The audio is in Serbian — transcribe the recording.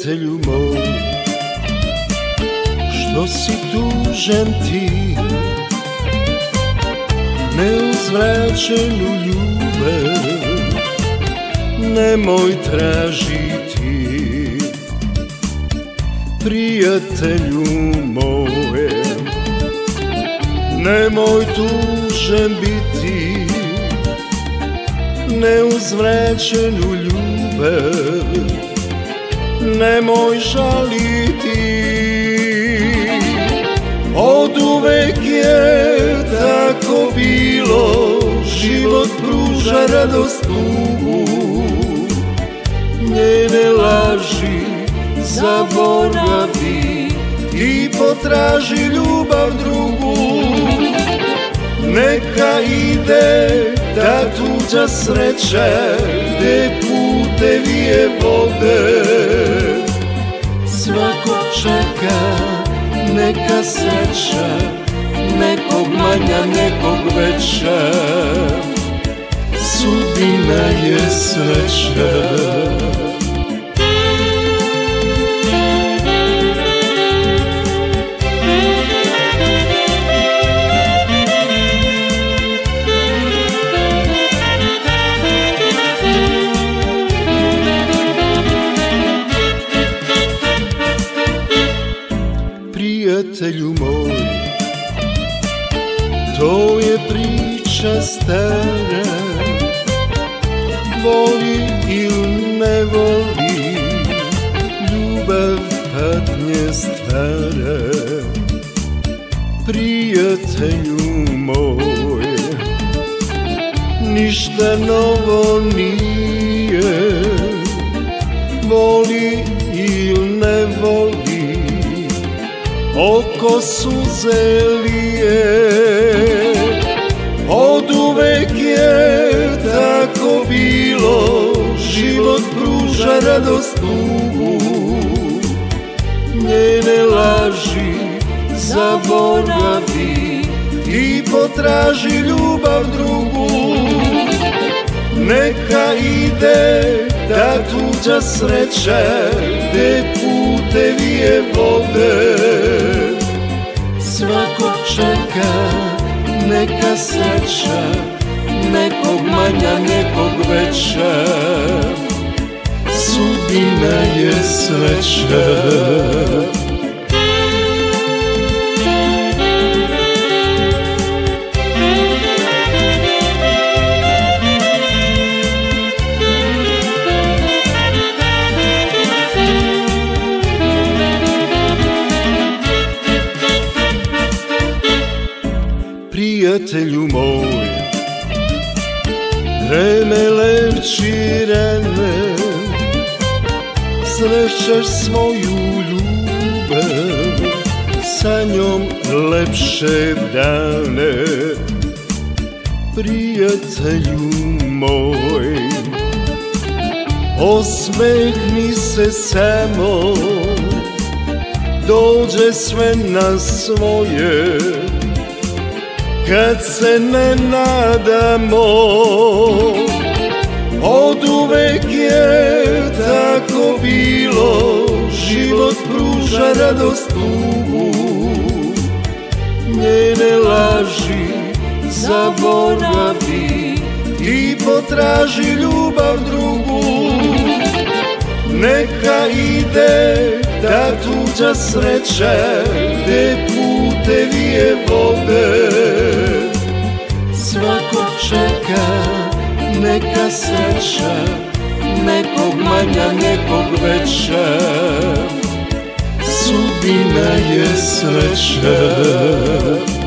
Prijatelju moj, što si tužan ti, neuzvraćenu ljubav nemoj tražiti. Prijatelju moje, nemoj tužan biti, neuzvraćenu ljubav nemoj žaliti. Oduvek je tako bilo, život pruža radost tugu, njene laži zaboravi i potraži ljubav drugu. Neka ide ta tuđa sreća gde putevi je vode, svako čeka neka sreća, nekog manja, nekog veća, sudbina je sreća. Prijatelju moj, to je priča stara, voli ili ne voli, ljubav patnje stvara. Prijatelju moj, ništa novo nije, voli ili ne voli, oko suze lije. Oduvek je tako bilo, život pruža radost tugu, njene laži zaboravi i potraži ljubav drugu. Neka ide ta tuđa sreća gde putevi je vode, svako čeka neka sreća, nekog manja, nekog veća, sudbina je sreća. Prijatelju moj, vreme leči rane, srećeš svoju ljubav, sa njom lepše dane. Prijatelju moj, osmehni se samo, dođe sve na svoje, kad se ne nadamo. Oduvek je tako bilo, život pruža radost tugu, njene laži zaboravi i potraži ljubav drugu. Neka ide ta tuđa sreća gde putevi je vode, svako čeka neka sreća, nekog manja, nekog veća, sudbina je sreća.